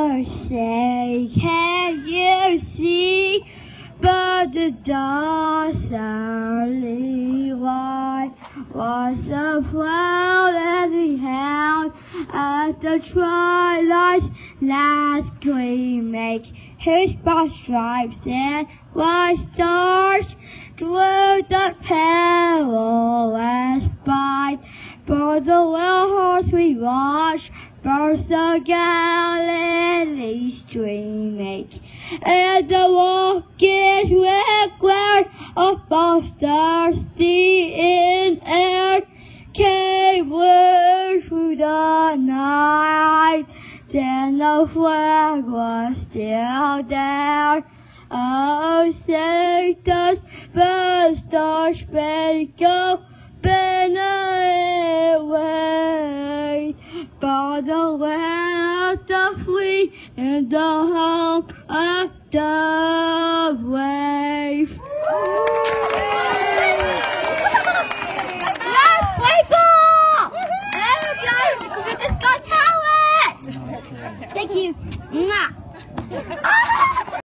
Oh, say, can you see? But the dust early white was the cloud that we held at the twilight's last gleam, make his broad stripes and white stars glue the perilous fight. For the little horse we watch, burst the Galilee stream make, and the walking with glare of both thirsty in air came word through the night. Then the flag was still there. Oh, say does the star-spangled banner away, by the way of the fleet and the home of the wave.